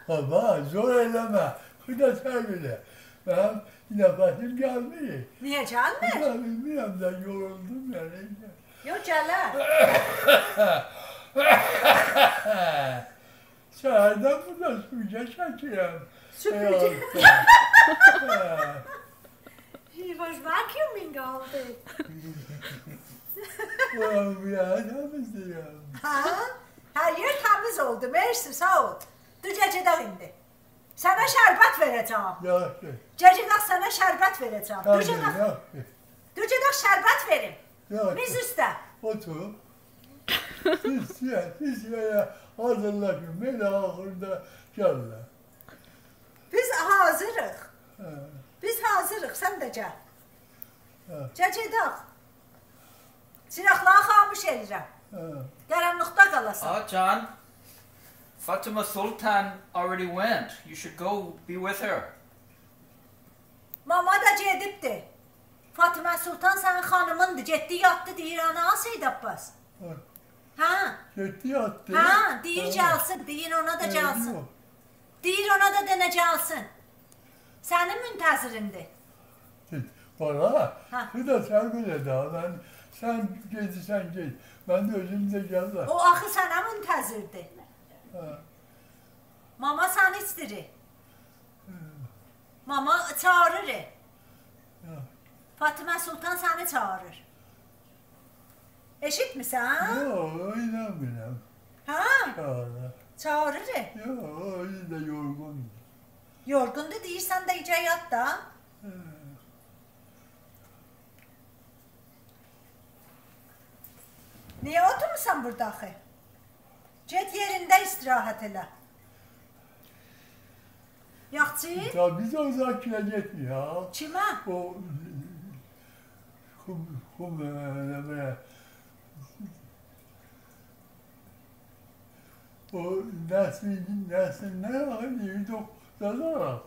Ama zor eleme. Bu da sen bile. Ben nefesim gelmiyor. Niye gelmir? Ben bilmiyorum da yoruldum yani. Yok gelir. Sağdan bu da süpürge çekiyorum. Süpürge. Eyvallah. He was vacuuming all day. Ulan ya ne biziyorum. Ha? Her yer temiz oldu. Mersi sağ ol. Dur geceden indi. Sana şerbet vereceğim. Yok. Geceden sana şerbet vereceğim. Dur Tabii geceden. yok. Dur geceden şerbet verin. Yok. Biz üstte. Otur. Siz ya hazırlaşın. Beni ahırda gelme. Biz hazırıq. Ha, Biz hazırıq. Sen de gel. ha, Geceden. Çıraqları xamış edirəm. ha. Qaranlıqda qalasan. John, Fatima Sultan already went. You should go be with her. Mama da gedibdi. Fatıma Sultan sənin xanımındır. Getdi yatdı deyir ana Seyid Abbas. Ha. Ha? Gitti yattı. Ha, deyir gəlsin. Deyir ona da gəlsin. Deyir ona da denə gəlsin. Sənin müntəzirindir. Bana, Ha. bu da sen bile daha. Sen gecisen geç. Ben de özümde geldim. O axı sənə müntəzirdir. Ha. Mama səni istəyir. Mama çağırır. Ha. Fatıma Sultan səni çağırır. Eşitmisən? Yok, oynamıyorum. Ha? Çağla. Çağırır. Yok, o yüzden yorgun. Yorgundur deyirsən də icə yat da. Niyə oturmuşsan burada axı? Get yerində istirahət elə. Yaxçı? Ya biz o zakine gitmiyor. Kimə? O kumlemeye. O nesin ne hani doktorlar.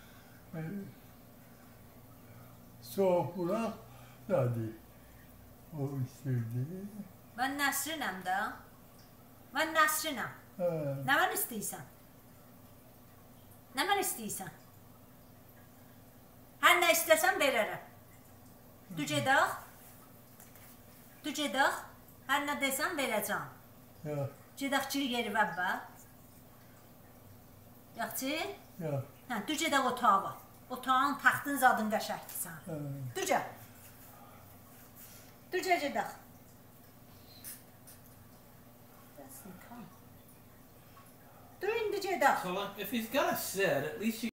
Soğuk dedi. O istedi. Mən Nəsrinəm də. Mən Nəsrinəm. Nə mən istəyirsən? Nə mən istəyirsən? Hər nə istəsən verərəm. Du gedək. Du gedək. Hər nə desən verəcəm. Ya, Gedək gir yeri vəbbə. Yaxçı? ya. Hə, du gedək otağa bax. Otağın taxtın zadın qəşəkdir sən. Du gəl. Du gedək. Du indi gedək. So if he's got a sit, at least you